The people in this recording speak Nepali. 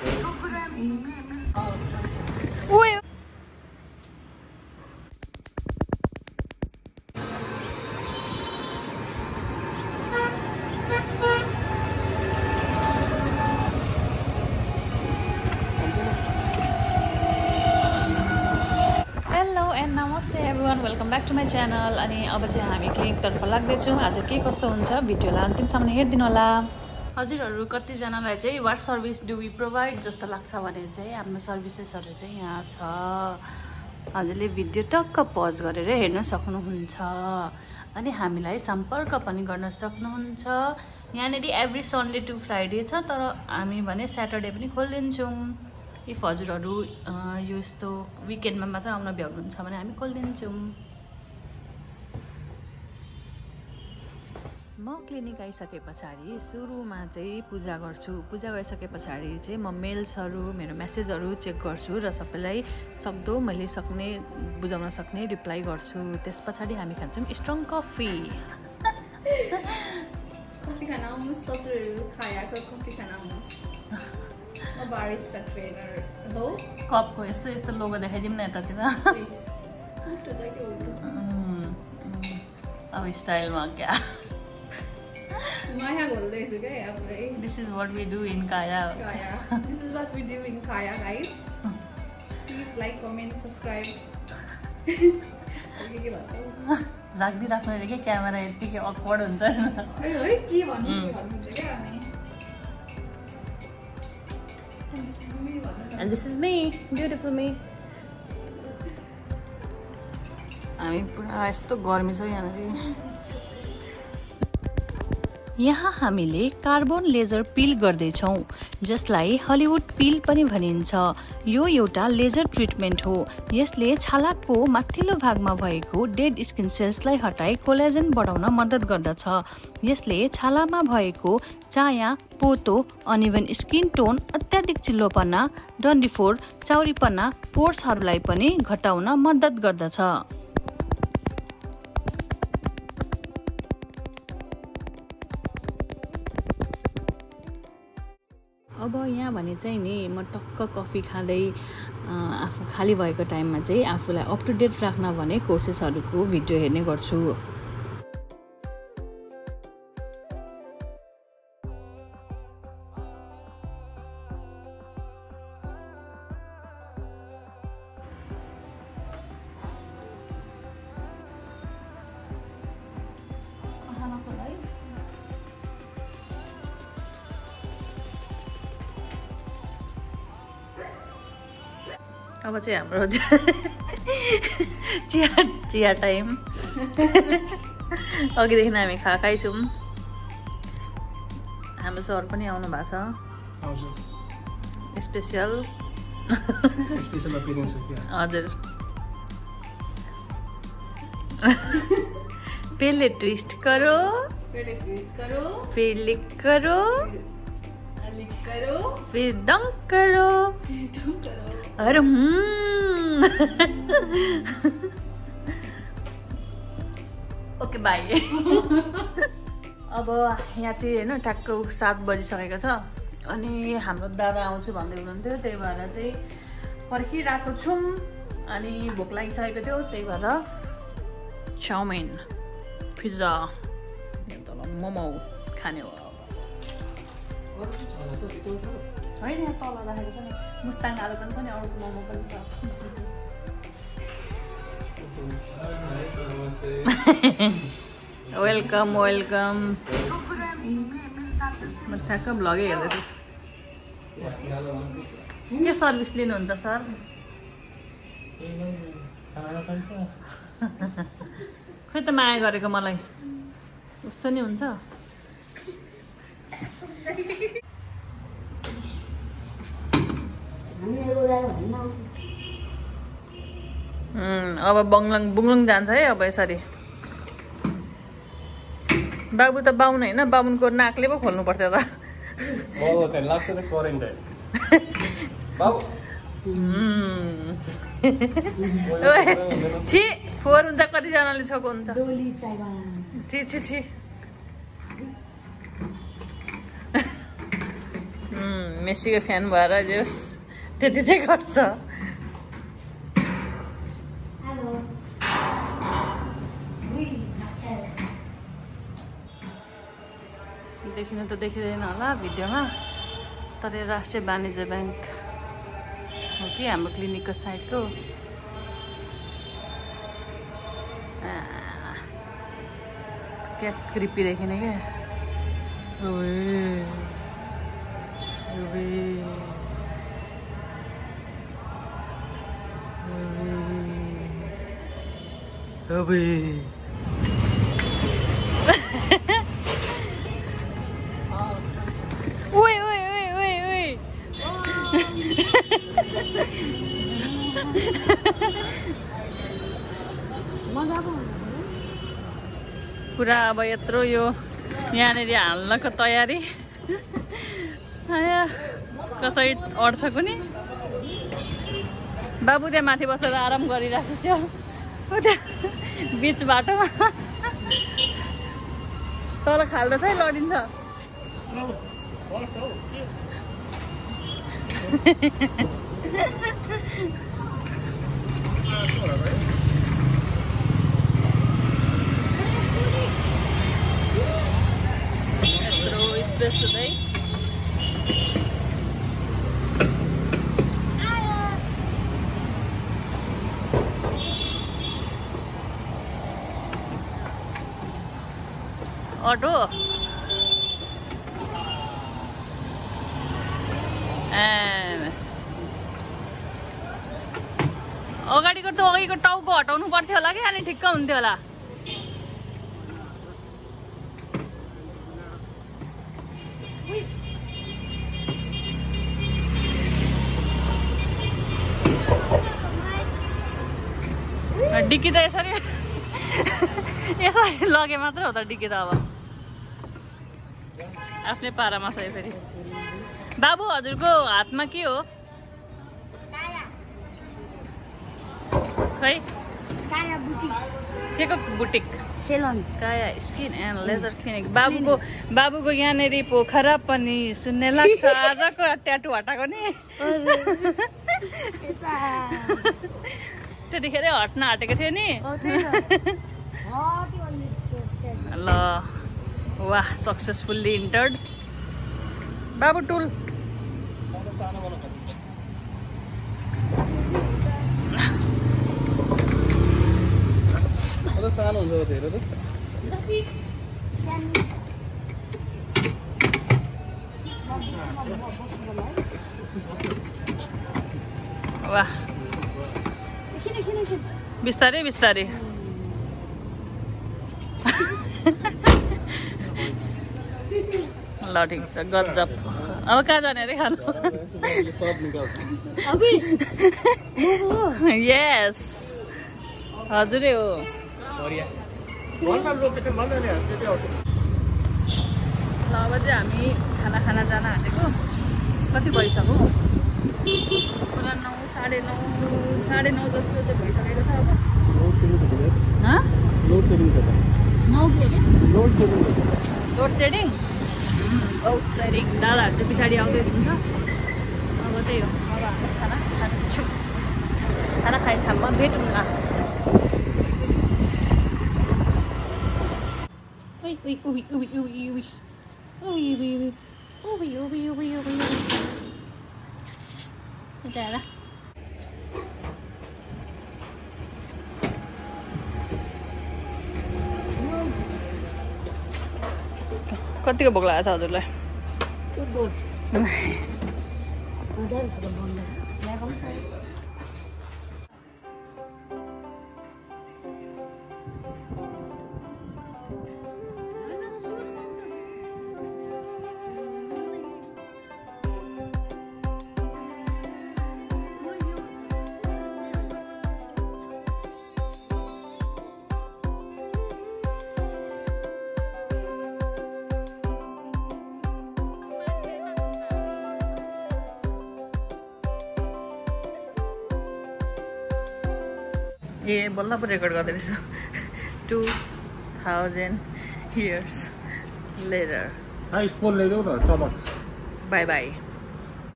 नमस्ते everyone welcome back to my channel. अनि अब चाहिँ हामी क्लिनिकतर्फ लाग्दैछौँ। आज के कस्तो हुन्छ भिडियोलाई अन्तिमसम्म हेरिदिनु होला। हजुरहरू कतिजनालाई चाहिँ what service do we provide जस्तो लाग्छ भने चाहिँ हाम्रो सर्भिसेसहरू चाहिँ यहाँ छ। हजुरले भिडियो टक्क पज गरेर हेर्न सक्नुहुन्छ। अनि हामीलाई सम्पर्क पनि गर्न सक्नुहुन्छ। यहाँनिर एभ्री सन्डे टु फ्राइडे छ, तर हामी भने स्याटरडे पनि खोलिदिन्छौँ। इफ हजुरहरू यो यस्तो विकेन्डमा मात्र आउन भ्याउनुहुन्छ भने हामी खोलिदिन्छौँ। म क्लिनिक आइसके पछाडि सुरुमा चाहिँ पूजा गर्छु। पूजा गरिसके पछाडि चाहिँ म मेल्सहरू मेरो मेसेजहरू चेक गर्छु र सबैलाई सक्दो मैले सक्ने बुझाउन सक्ने रिप्लाई गर्छु। त्यस पछाडि हामी खान्छौँ स्ट्रङ कफी। कफी खान आउनुहोस् हजुरहरू, खायाको कफी खान आउनुहोस्। बारिस्टा ट्रेनर हो। कपको यस्तो यस्तो लोगो देखाइदिउँ न यतातिर। अब स्टाइलमा क्या माया बोल्दैछु क्या यहाँ पुरै। This is what we do in Kaya. This is what we do in Kaya guys. Please like comment subscribe. के भन्छ राख्दै राख्नु अरे के क्यामेरा यतिकै अकवर्ड हुन्छ नि। है के भन्नुहुन्छ क्या अनि। And this is me, beautiful me. हामी पुरा यस्तो गर्मी छ यहाँनिर। यहाँ हामीले कार्बन लेजर पिल गर्दैछौँ, जसलाई हलिउड पिल पनि भनिन्छ। यो एउटा लेजर ट्रिटमेन्ट हो। यसले छालाको माथिल्लो भागमा भएको डेड स्किन सेल्सलाई हटाई कोलाजेन बढाउन मद्दत गर्दछ। यसले छालामा भएको चाया, पोतो, अनइभन स्किन टोन, अत्याधिक चिल्लोपना, डन्डीफोर, चाउरीपना, पोर्सहरूलाई पनि घटाउन मद्दत गर्दछ। अब यहाँ भने चाहिँ नि म टक्क कफी खाँदै आफू खाली भएको टाइममा चाहिँ आफूलाई अप टु डेट राख्न भने कोर्सेसहरूको भिडियो हेर्ने गर्छु। अब चाहिँ हाम्रो चिया टाइम। अघिदेखि हामी खाएकै छौँ। हाम्रो सर पनि आउनु भएको छ। स्पेसल हजुर। पहले ट्विस्ट करो, फिर लिक करो, फिर डंक करो। अरे ओके बाई। अब यहाँ चाहिँ होइन ठ्याक्क 7 बजिसकेको छ। अनि हाम्रो दादा आउँछु भन्दै हुनुहुन्थ्यो, त्यही भएर चाहिँ पर्खिरहेको छौँ। अनि भोक लागिसकेको थियो, त्यही भएर चाउमिन, पिज्जा, तल मोमो खाने हो। होइन यहाँ तल राखेको छ नि, मुस्ताङ आलु पनि छ नि, अरूको मोमो पनि छ। Welcome welcome. म ठ्याक्क भ्लगै हेर्दैछु। के सर्भिस लिनुहुन्छ सर? खै त माया गरेको मलाई उस्तो नि हुन्छ। अब बुङलुङ जान्छ है। अब यसरी बाबु त बाहुन होइन, बाहुनको नाकले पो खोल्नु पर्छ त। छि फोहोर हुन्छ, कतिजनाले छोको हुन्छ। छि छि छि। मेसीको फ्यान भएर जस त्यति चाहिँ गर्छ देखिन त देखिँदैन होला भिडियोमा तर राष्ट्रिय वाणिज्य ब्याङ्क हो कि हाम्रो क्लिनिकको साइडको क्या क्रिपी देखिन क्या पुरा अब यत्रो यो यहाँनिर हाल्नको तयारी कसै अड्छ कुनी बाबु त्यहाँ माथि बसेर आराम गरिराखेको छ त्यहाँ बिच बाटोमा तल खाल्दा चाहिँ लडिन्छ यत्रो स्पेस हुँदै अटो अगाडिको त अघिको टाउको हटाउनु पर्थ्यो होला कि अनि ठिक्क हुन्थ्यो होला डिक्की त यसरी यसरी लगे मात्र हो त डिक्की त अब आफ्नै पारामा छ फेरि बाबु हजुरको हातमा के हो खै के को boutique salon Kaya skin and laser clinic बाबुको यहाँनिर पोखरा पनि सुन्ने लाग्छ आजको ट्याटु हटाएको नि त्यतिखेर हट्न आँटेको थियो नि ल वाह सक्सेसफुल्ली इन्टर्ड बाबु टुल सानो हुन्छ धेरै त वाह बिस्तारै बिस्तारै ल ठिक छ गजब अब कहाँ जाने अरे खानु यस हजुरै हो ल अब चाहिँ हामी खाना जान आँटेको कति भइसक्यो पुरा 9 साढे 9 जस्तो चाहिँ भइसकेको छ अब लोड सेडिङ दादाहरू चाहिँ पछाडि आउँदै हुनुहुन्छ अब त्यही हो अब हामी खाना खान्छौँ खाना खाने ठाउँमा भेटौँला कतिको भोक लागेको छ हजुरलाई ये बल्ल पो रेकर्ड गर्दै रहेछ 2000 years later स्पोन ल्याइदेऊ न चमक बाई बाई